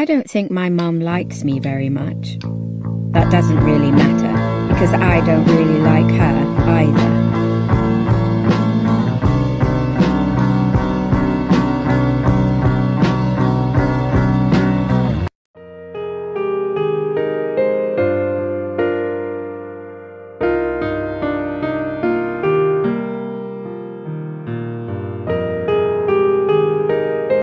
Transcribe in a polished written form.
I don't think my mum likes me very much. That doesn't really matter, because I don't really like